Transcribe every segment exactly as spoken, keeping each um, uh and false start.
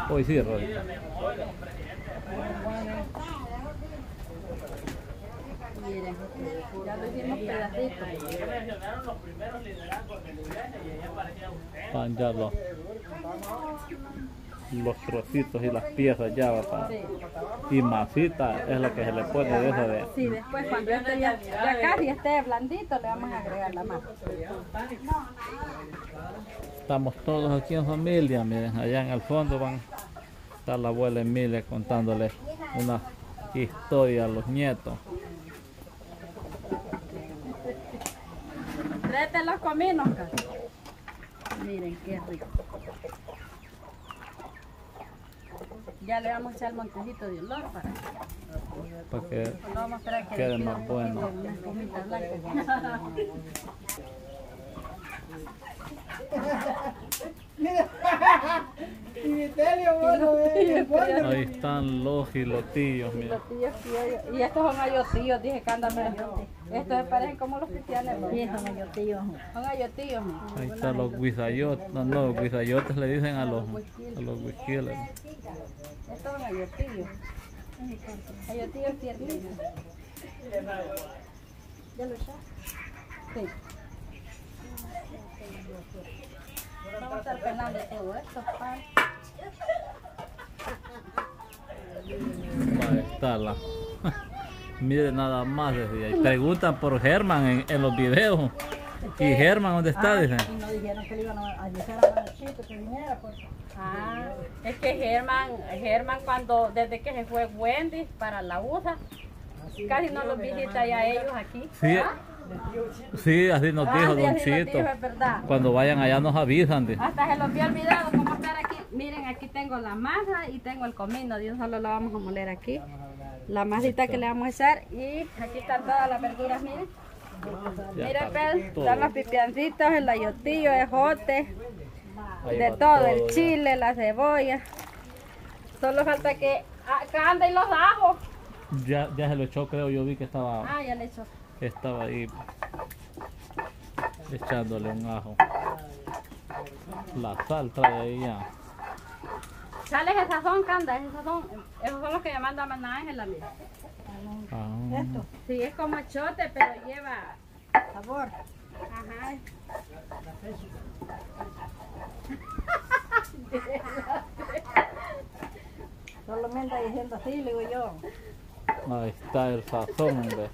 Hoy sí, Rodita. Miren, ya lo hicimos pedacitos. Están ya los, los trocitos y las piezas ya, ¿verdad? Sí. Y masita es lo que se le pone de esa de... Sí, después cuando este ya, ya casi esté blandito le vamos a agregar la masa. Estamos todos aquí en familia, miren, allá en el fondo van a estar la abuela Emilia contándole una historia a los nietos. Tráete los cominos, Cari. Miren qué rico. Ya le vamos a echar el montecito de olor para, Para que no vamos a esperar que quede le más quede bueno. una espumita blanca. Y Vitelio, bueno, eh, bueno. Ahí están los gilotillos, miren. Los tíos criollos. Y estos son ayotillos, dije que andan medio. Estos se parecen como los cristianos. Sí, son ayotillos. Son ayotillos, ¿no? Ahí están los guisayotes, no, no, los guisayotes le dicen a los, a los huiquiles. Estos son ayotillos. Ayotillos tiernitos. ¿Ya lo echaste? Sí. Vamos a estar pelando todo esto, pan. Ahí está la... Miren nada más, decía. Y preguntan por Germán en, en los videos. ¿Y Germán dónde está? Dicen. Y nos dijeron que le iban a avisar a Panchito que viniera, pues. Ah, es que Germán, Germán cuando, desde que se fue Wendy para la U S A, casi no los visita ya ellos aquí. Sí, sí, así nos dijo Ah, sí, Don así nos Chito. dijo, es verdad. Cuando vayan allá nos avisan. De... Hasta se los había olvidado cómo estar aquí. Miren, aquí tengo la masa y tengo el comino. De un solo lo vamos a moler aquí. La masita que le vamos a echar. Y aquí están todas las verduras, miren. Ya Miren, está pues, todo. están los pipiancitos, el ayotillo, el ejote, Ahí de va todo, todo el ya. chile, la cebolla. Solo falta que acá anden los ajos. Ya, ya se lo echó, creo, yo vi que estaba, Ah, ya le echo. estaba ahí echándole un ajo. La sal trae ahí ya. Sale ese sazón, Canda, ese sazón. Esos son los que llaman Maná Ángela, mira. Ah, Sí, es como chote, pero lleva Sabor. ajá. Solo me anda diciendo así, le digo yo. ahí está el sazón, hombre.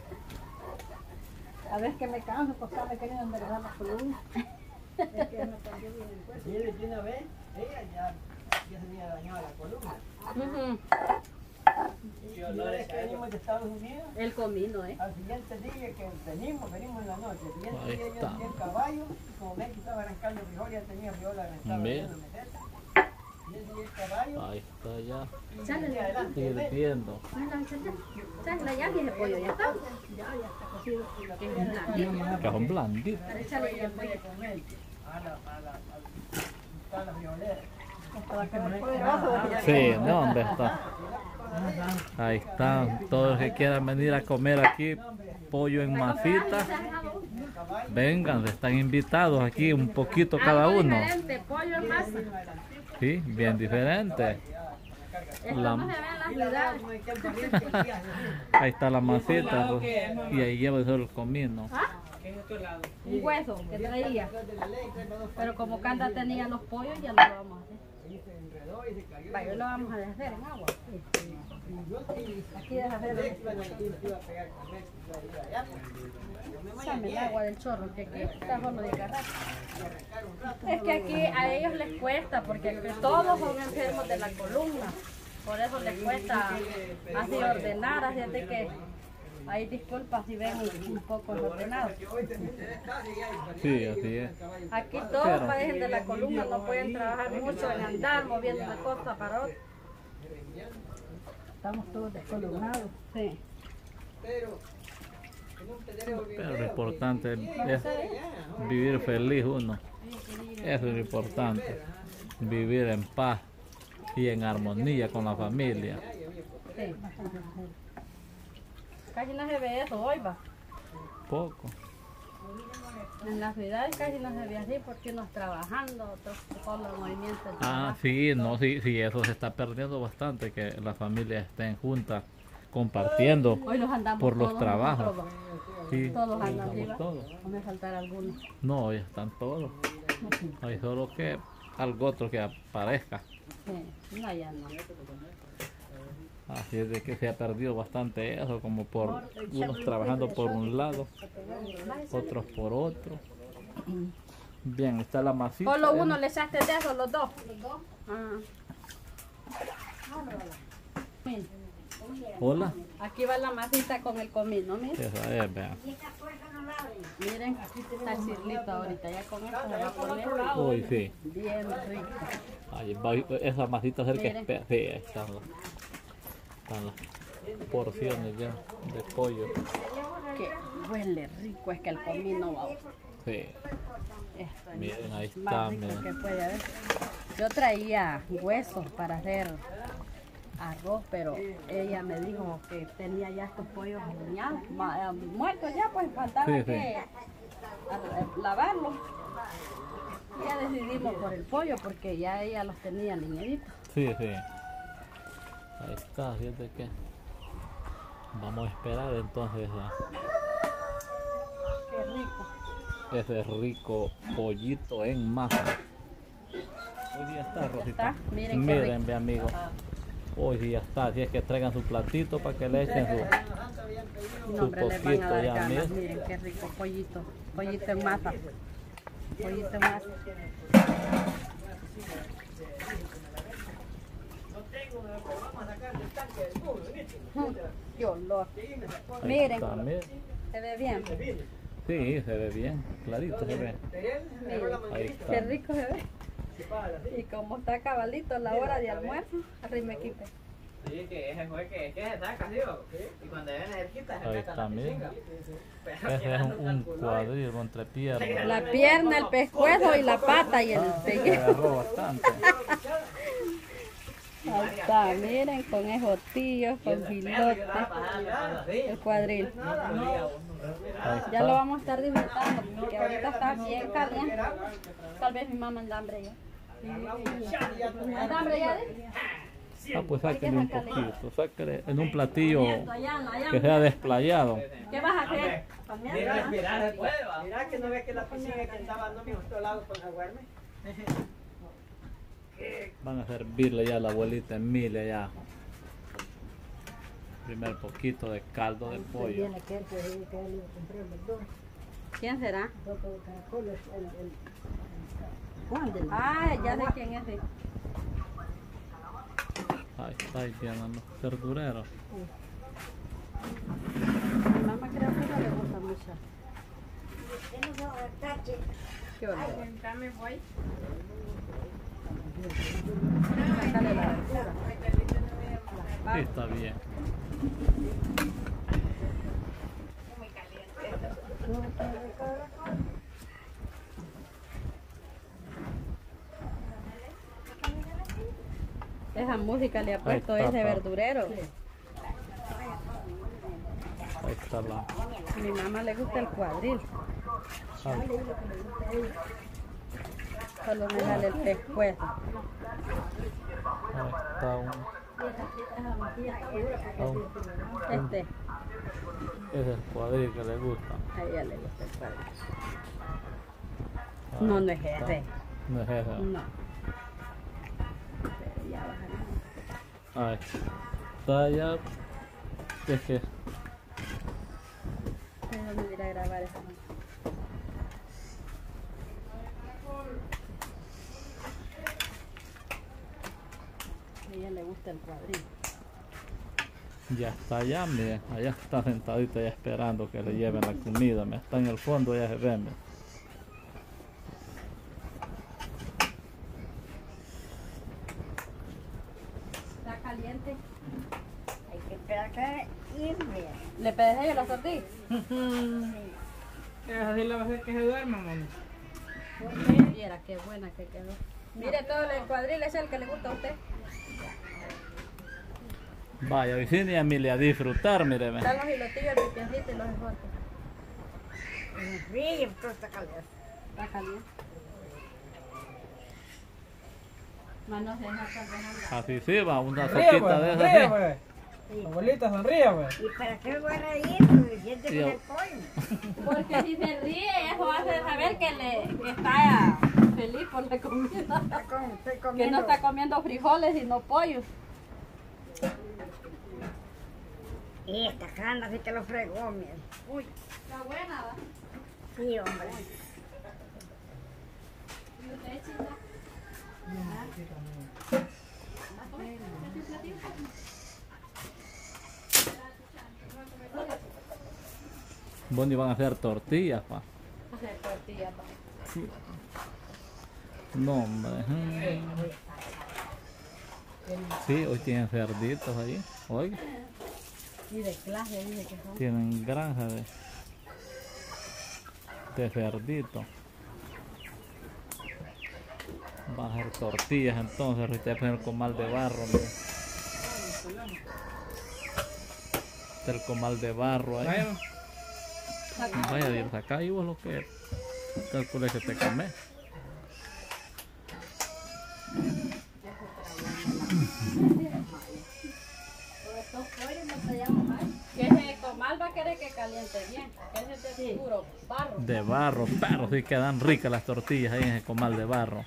A ver que me canso, pues ya me queriendo enderezar la columna. Es que me cambió bien el cuerpo. Mire, de una vez, ella ya, ya se había dañado la columna. Ujú. Y una vez que venimos de Estados Unidos, El comino, ¿eh? al siguiente día que venimos, venimos en la noche. Al siguiente Ahí día yo está. tenía el caballo, y como me quitaba arrancando frijol, ya tenía frijol arrancado Ve. en la meseta. Y ese día el caballo, Ahí está ya. y Sale. de adelante, Hirviendo. ¿Sabes la llave ese pollo? ¿Ya está? Ya, ya está cocido. Que es blandito. Que son blanditos. Para echarle el pollo. con él, a la, a la, a la, a la friolera. Hasta la que me poderoso. Sí, ¿de dónde está? Ahí están, todos los que quieran venir a comer aquí pollo en masita, vengan, están invitados aquí un poquito cada Algo uno. diferente, pollo en masa. Sí, bien diferente. Esto La- no se ve en las ciudades. Ahí está la masita pues, y ahí lleva solo el comino. ¿Ah? Un hueso que traía. Pero como Canda tenía los pollos, ya no lo vamos a hacer. Vaya, lo vamos a deshacer en agua. Aquí deshacerlo. Echame el agua del chorro, que aquí está solo de agarrar. Es que aquí a ellos les cuesta, porque aquí todos son enfermos de la columna. Por eso les cuesta así ordenar, así es de que ahí disculpa si ven un poco ordenado. Sí, así es. Aquí todos Pero- padecen de la columna, no pueden trabajar mucho en andar, moviendo de costa para otra. Estamos todos descolumnados. Sí. Pero lo importante es vivir feliz uno. Eso es lo importante. Vivir en paz y en armonía con la familia. Sí. Casi no se ve eso hoy, va. Poco. En las ciudades casi no se ve así porque unos trabajando, otros con los movimientos. de Ah, trabajo. sí, no, sí, sí, eso se está perdiendo bastante, que las familias estén juntas compartiendo Hoy los andamos por los todos trabajos. nosotros, Sí, todos andan estamos arriba. todos. No me faltará alguno. No, ya están todos. Hay solo que algo otro que aparezca. Sí, no, ya no. Así es de que se ha perdido bastante eso, como por unos trabajando por un lado, otros por otro. Bien, está la masita. Solo uno le echaste de eso, los dos. Ah. Mira, Hola. aquí va la masita con el comino, miren. Esa es, vean. Miren, está el cirlito ahorita, ya con esto se va a poner Uy, sí. bien rico. Ahí va, esa masita cerca Miren. es pe- sí, ahí están las, están las porciones ya de pollo. Que huele rico, es que el comino va. Sí. Esto es Miren, ahí está, más rico miren. que puede haber. Yo traía huesos para hacer arroz, pero ella me dijo que tenía ya estos pollos horneados, ma- eh, muertos ya, pues faltaba Sí, sí. que a- lavarlos. Y ya decidimos por el pollo porque ya ella los tenía liñaditos. Sí, sí. Ahí está, fíjate que vamos a esperar entonces a Qué rico. ese rico pollito en masa. Hoy ya está, Rosita. está, miren qué Miren, mi amigo. Hoy sí ya está, así es que traigan su platito para que le echen su, No, su hombre, les van a poquito dar ya, ganas. miren. Miren qué rico pollito. Pollito en masa. Pollito en masa. Mm, qué olor. Ahí Miren, está, miren. se ve bien. Sí, se ve bien, clarito se ve. Miren, Ahí está. qué rico se ve. Y como está cabalito la hora de almuerzo, arriba equipe. Sí, que ese fue que, que se saca, ¿sí? Y cuando viene cerquita se Ahí saca está, la miren. pisinga. Ese es un, un cuadril entre piernas. La pierna, el pescuezo y la pata y el Se pegue. agarró bastante. Ahí está, miren, con ejotillos, con filote, el cuadril. Ahí Ya lo está. vamos a estar disfrutando porque ahorita está bien caliente. Tal vez mi mamá anda hambre ya. ¿Anda hambre ya? Ah, pues sáquenle un poquito, sáquenle en un platillo Allá, allá. que sea desplayado. ¿Qué vas a hacer? Mira, respirar se puede, va. Mira que no ve que la piscina que estaba no me gustó lado con aguarme. Van a servirle ya a la abuelita Emilia ya. Primer poquito de caldo de pollo. Viene aquel que que le compré el McDonald's, ¿Quién será? ropa de Coca-Cola, el, el, Juan del Ah, ya sé quién es. Sí. Ahí está, ahí tienen los verdureros. Mi mamá creo que no le gusta mucho. ¿Qué olor? Sácale la verdura. Sí, está bien. Esa música le ha puesto Ahí está, ese pa. verdurero. Ahí está la. A mi mamá le gusta el cuadril. Ah, Solo me sale el pescuezo. ahí está un. un- Este, ese es el cuadril que le gusta. a ella le gusta el cuadril. Ahí No, no es está. ese. No es ese. No. Pero ya bajará. Ahí está ya. Es que Déjame ir a grabar esa. A ella le gusta el cuadril. ya está allá, miren. Allá está sentadita ya esperando que le lleven la comida. Me está en el fondo, ya se ve. miren. ¿Está caliente? Hay que esperar que hirve. ¿Le pedí yo la tortilla? Así le va a hacer que se duerma, mami. Viera qué buena que quedó. Mire, todo el cuadril es el que le gusta a usted. Vaya, Vicini y Emilia, a disfrutar, míreme. Están los hilotillos, el pipiancito y los esjotes. Ríe, pero está caliente. Está caliente. Manos de esas dejando. Así sí, va, una Sonríe, sopita pues, de sonríe, esas. pues. Abuelita, sonríe, pues. ¿Y para qué me voy a reír? Pues siente Sí, con yo- el pollo. Porque si se ríe, eso hace saber que, le, que está feliz por la comida. Está con- Estoy Que comiendo. no está comiendo frijoles y no pollos. Y esta carne sí que lo fregó, mira. Uy, está buena, ¿va? Sí, hombre. ¿Y usted, chica? Bueno, iban a hacer tortillas, pa. Hacer tortillas, pa. Sí. No, hombre. mm. Sí, hoy tienen cerditos ahí. Oiga, Y de clase, dice que son. tienen granja de, de cerdito. Van a hacer tortillas entonces, ahorita voy a poner el comal de barro. Mire. Está el comal de barro ahí. Vaya, Vaya Dios, acá y vos lo que calculé que te comes. Que ese comal va a querer que caliente bien. Que ese es de puro barro. De barro, pero sí quedan ricas las tortillas ahí en el comal de barro.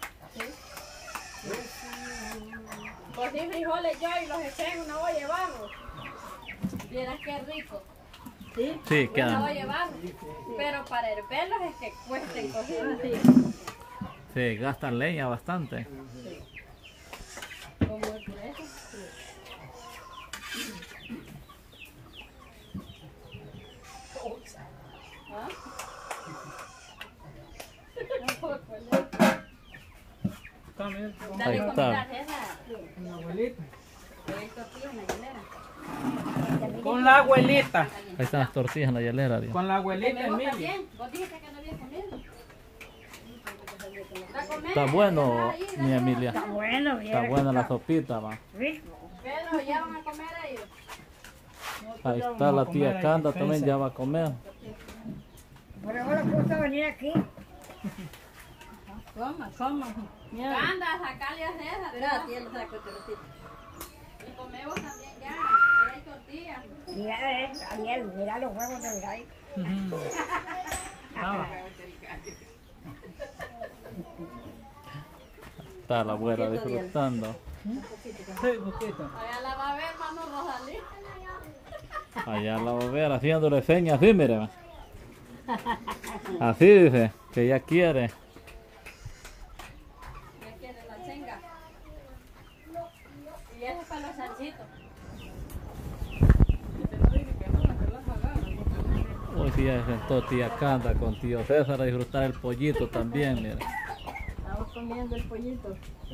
Cogí frijoles yo y los eché en una olla de barro. Vieras qué rico. Sí, Sí, una quedan. olla de barro. Pero para hervirlos es que cuesten coger. Sí, gastan leña bastante. Como el puré. ¿Ah? está, mira. Dale Ahí con está. la esa. Con la abuelita. Hay tortillas en la hielera. Con la abuelita. Ahí están las tortillas en la hielera, Dios. Con la abuelita, Comemos Emilia. también. Vos dijiste que no había comido. ¿La comés? Está bueno, Ahí, mi dale. Emilia. Está bueno, Está mira. buena la sopita, va. Rico. Pedro, ¿ya van a comer ellos? Ahí está la tía Canda, también ya va a comer. Por eso le puso venir aquí. Coma, coma. Anda, sacale a César. Espera, tía, lo saco, te lo tiro. Y comemos también ya. Ahí hay tortillas. Mira, eh, Daniel, mira los huevos del gallo. Ah, Está la abuela disfrutando. sí, poquito. Allá la va a ver, hermano Rosalí. Allá la va a ver haciéndole señas así, mire. Así dice, que ella quiere. Ya quiere la chenga. Y ese es para los chanchitos. Hoy sí ya se sentó tía Canda con tío César a disfrutar el pollito también, mire. Estamos comiendo el pollito.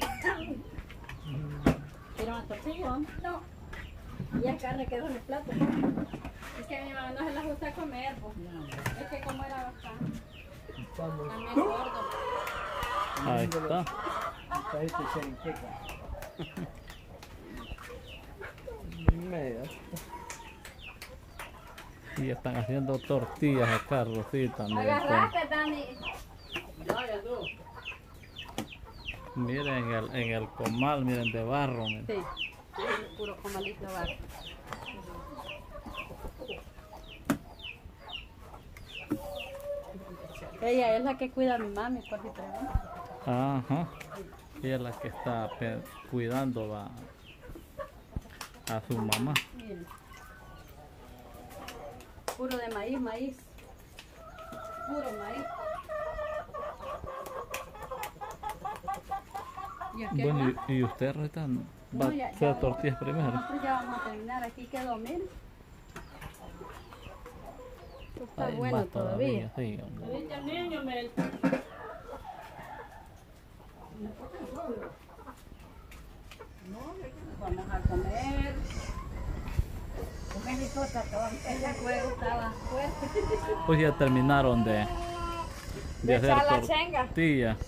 ¿Quieren una tortilla? No. Y el carne quedó en el plato. Es que a mi mamá no se la gusta comer, pues. Es que como era bastante. También gordo. Ahí está. Está ahí tu cherinqueca. Y están haciendo tortillas acá, Rosita. Miren, Agarraste, Dani. con- miren en el, en el comal, miren, de barro. Miren. Sí. Puro comalito de barro. Ella es la que cuida a mi mami, por si pregunta. Ajá. Ella es la que está pe- cuidando va, a su mamá. Miren. Puro de maíz, maíz. Puro maíz. ¿Y es que Bueno, más? y, y usted, Rosita, va No, a ya- hacer ya- tortillas primero. Nosotros ya vamos a terminar. Aquí quedó, miren. Esto está Hay bueno más todavía. sí, hombre. ¿Viste al niño, Mel? Vamos a comer. Comer y cosa, todo. Ese juego estaba fuerte. Pues ya terminaron de, de De hacer echar la chenga. tortillas.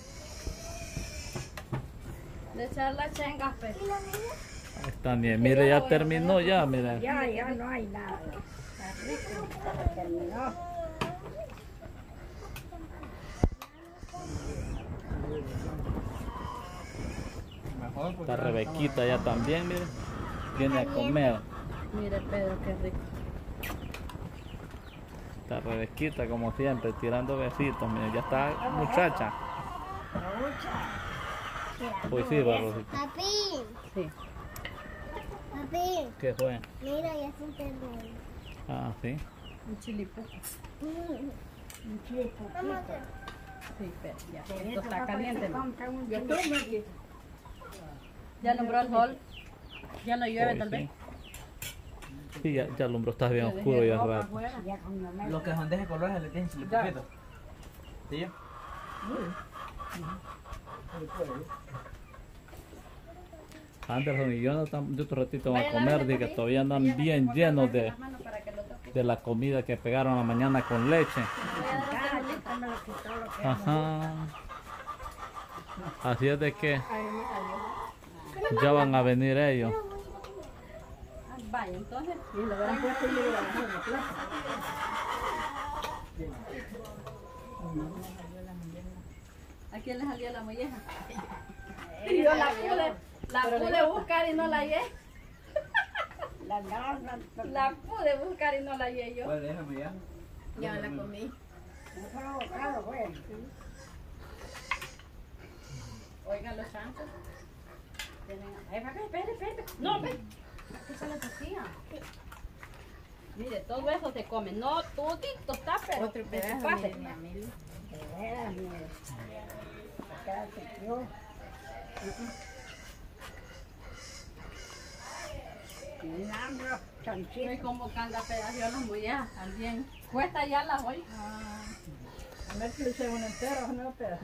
De echar la chenga, pues. Ahí está, ni- mire, ya terminó ya, mire. Ya, ya no hay nada. Está rico. Ya terminó. Está Rebequita ya también, mire. Viene a comer. Mire, Pedro, qué rico. Está Rebequita como siempre, tirando besitos. Mire, ya está muchacha. Pues sí, va, Rosita. Papi, Sí. papi, ¿Qué fue? mira, ya se enterró. Ah, sí. Un chilipuco. Un chile poquito. Sí, pero ya. Esto está caliente. ¿No? Yo estoy aquí. Ya alumbró el sol. Ya no llueve, Hoy tal sí. vez. Sí, ya, ya alumbro, está bien oscuro ya rato. Ya con la mesa. Los que son de colores le tienen chilipoquito. ¿Sí? Anderson y Jonathan de otro ratito van a Vaya, comer, lávese, de que papi. todavía andan Ella le bien pongo llenos las de, manos para que lo toque. de la comida que pegaron la mañana con leche. Voy a dar este Ah, bolito. ya me lo quitó lo que Ajá. Así es de que Ay, mira, ya van a venir ellos. Ah, vaya, entonces. y lo hubieran puesto y le hubieran puesto en la plaza. ¿A quién le salió la molleja? Y yo la pude, la pude buscar y no la hallé. Las garras, La pude buscar y no la hallé yo. ¿Cuál es la mía? Ya la comí. no fue abocado, güey. Oigan los chanchos. Tienen... Ay, papi, espere, espere. No, ven. Aquí está la tortilla. Mire, todo eso se come. No, todito está, pero Otro de pedazo su parte. de mi amigo. De veras, mire. Acá se quedó. Un hambre, Estoy chanchito. como canga pedazos las mollejas también. Cuesta ya las hoy. A ver si le hice un entero, no pedazos.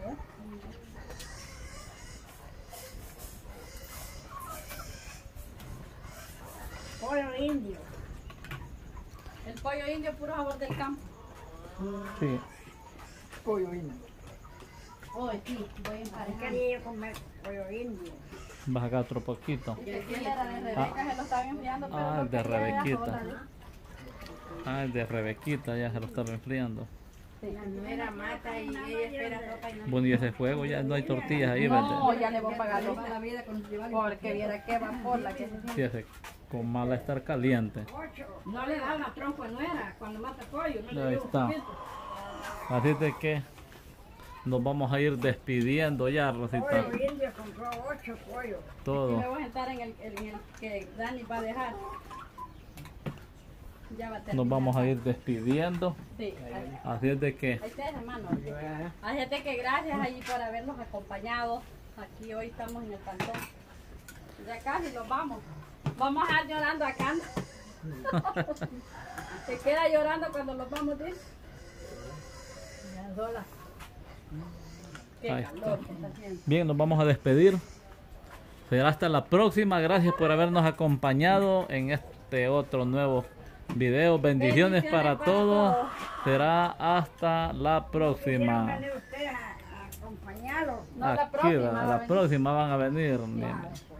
Pollo indio. El pollo indio puro sabor del campo. Sí. Pollo indio. Hoy sí, voy a Yo emparejar. quería comer pollo indio. Vas a sacar otro poquito. Y aquel era de Rebeca, se lo estaban enfriando, pero Ah, no el de quería ella Rebequita. sola. Ah, el de Rebequita ya se lo estaba enfriando. La nuera mata y ella espera ropa y no. Bueno, y ese fuego ya no hay tortillas ahí, No, ¿verdad? ya le voy a pagar los la vida con porque viera qué vapor la que se siente. Sí, ese con mala estar caliente. No le da una trompa nuera cuando mata pollo, no Ahí está. Así de que nos vamos a ir despidiendo ya, Rosita. Pollo indio compró ocho pollos. Y Todo. me voy a sentar en el, en el que Dani va a dejar. Ya va a terminar. Nos vamos a ir despidiendo. Sí, ahí Así es de que ahí está, hermano. Así es de que gracias allí por habernos acompañado. Aquí hoy estamos en el cantón. Ya casi nos vamos. Vamos a estar llorando acá. Se queda llorando cuando los vamos, dice. Ya sola. Qué Ahí calor que está haciendo. bien, nos vamos a despedir. Será hasta la próxima. Gracias por habernos acompañado en este otro nuevo video. Bendiciones, Bendiciones para para todos. todos. Será hasta la Quieren próxima. venir ustedes a, a acompañarlo. No, la Aquí, próxima. va, va a la venir. próxima van a venir. Ya. miren.